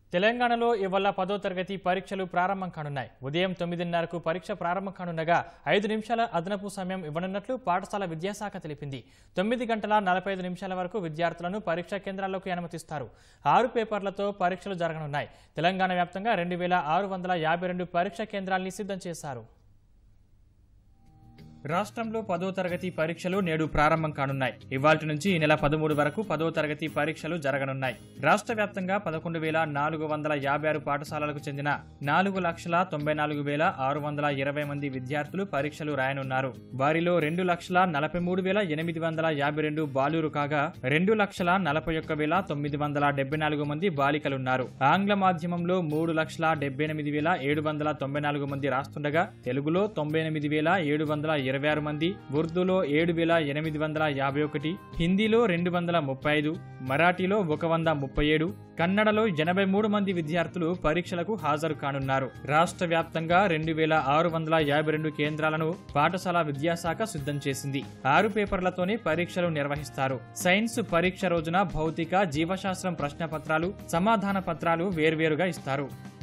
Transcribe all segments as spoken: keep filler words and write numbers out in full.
తెలంగాణలో ఇవాళ పదో తరగతి పరీక్షలు ప్రారంభం కానున్నాయి. ఉదయం తొమ్మిదిన్నరకు పరీక్ష ప్రారంభం కానుండగా ఐదు నిమిషాల అదనపు సమయం ఇవ్వనున్నట్లు పాఠశాల విద్యాశాఖ తెలిపింది. తొమ్మిది గంటల నలభై ఐదు నిమిషాల వరకు విద్యార్థులను పరీక్షా కేంద్రాల్లోకి అనుమతిస్తారు. ఆరు పేపర్లతో పరీక్షలు జరగనున్నాయి. తెలంగాణ వ్యాప్తంగా రెండు వేల ఆరు వందల యాభై రెండు పరీక్షా కేంద్రాల్ని సిద్ధం చేశారు. రాష్ట్రంలో పదో తరగతి పరీక్షలు నేడు ప్రారంభం కానున్నాయి. ఇవాల్టి నుంచి ఈ నెల పదమూడు వరకు పదో తరగతి పరీక్షలు జరగనున్నాయి. రాష్ట్ర వ్యాప్తంగా పదకొండు వేల నాలుగు వందల యాభై ఆరు పాఠశాలలకు చెందిన నాలుగు లక్షల తొంభై నాలుగు వేల ఆరు వందల ఇరవై మంది విద్యార్థులు పరీక్షలు రాయనున్నారు. వారిలో రెండు లక్షల నలభై మూడు వేల ఎనిమిది వందల యాభై రెండు బాలురు కాగా రెండు లక్షల నలభై ఒక్క వేల తొమ్మిది వందల డెబ్బై నాలుగు మంది బాలికలున్నారు. ఆంగ్ల మాధ్యమంలో మూడు లక్షల డెబ్బై ఎనిమిది వేల ఏడు వందల తొంభై నాలుగు మంది రాస్తుండగా తెలుగులో తొంభై ఎనిమిది వేల ఏడు వందల ఇరవై ఆరు మంది, ఉర్దూలో ఏడు వేల ఎనిమిది వందల యాభై ఒకటి, హిందీలో రెండు వందల ముప్పై ఐదు, మరాఠీలో ఒక వంద ముప్పై ఏడు, కన్నడలో ఎనభై మూడు మంది విద్యార్థులు పరీక్షలకు హాజరు కానున్నారు. రాష్ట్ర వ్యాప్తంగా రెండు వేల ఆరు వందల యాభై రెండు కేంద్రాలను పాఠశాల విద్యాశాఖ సిద్ధం చేసింది. ఆరు పేపర్లతోనే పరీక్షలు నిర్వహిస్తారు. సైన్స్ పరీక్ష రోజున భౌతిక, జీవశాస్త్రం ప్రశ్న పత్రాలు, సమాధాన పత్రాలు వేర్వేరుగా ఇస్తారు.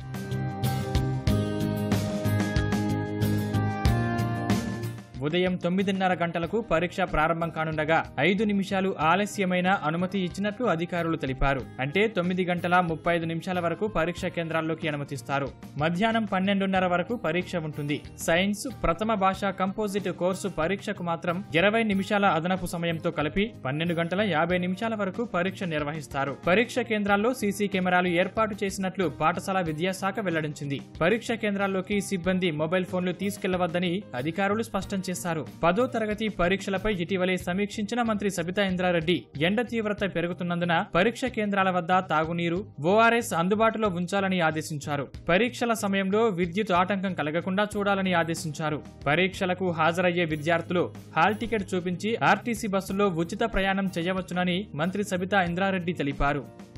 ఉదయం తొమ్మిదిన్నర గంటలకు పరీక్ష ప్రారంభం కానుండగా ఐదు నిమిషాలు ఆలస్యమైన అనుమతి ఇచ్చినట్లు అధికారులు తెలిపారు. అంటే తొమ్మిది గంటల ముప్పై ఐదు నిమిషాల వరకు పరీక్ష కేంద్రాల్లోకి అనుమతిస్తారు. మధ్యాహ్నం పన్నెండున్నర వరకు పరీక్ష ఉంటుంది. సైన్స్ ప్రథమ భాష కంపోజిట్ కోర్సు పరీక్షకు మాత్రం ఇరవై నిమిషాల అదనపు సమయంతో కలిపి పన్నెండు గంటల యాభై నిమిషాల వరకు పరీక్ష నిర్వహిస్తారు. పరీక్ష కేంద్రాల్లో సీసీ కెమెరాలు ఏర్పాటు చేసినట్లు పాఠశాల విద్యాశాఖ వెల్లడించింది. పరీక్ష కేంద్రాల్లోకి సిబ్బంది మొబైల్ ఫోన్లు తీసుకెళ్లవద్దని అధికారులు స్పష్టం చేశారు. పదో తరగతి పరీక్షలపై ఇటీవలే సమీక్షించిన మంత్రి సబితా ఇంద్రారెడ్డి ఎండ తీవ్రత పెరుగుతున్నందున పరీక్ష కేంద్రాల వద్ద తాగునీరు, ఓఆర్ఎస్ అందుబాటులో ఉంచాలని ఆదేశించారు. పరీక్షల సమయంలో విద్యుత్ ఆటంకం కలగకుండా చూడాలని ఆదేశించారు. పరీక్షలకు హాజరయ్యే విద్యార్థులు హాల్ టికెట్ చూపించి ఆర్టీసీ బస్సుల్లో ఉచిత ప్రయాణం చేయవచ్చునని మంత్రి సబితా ఇంద్రారెడ్డి తెలిపారు.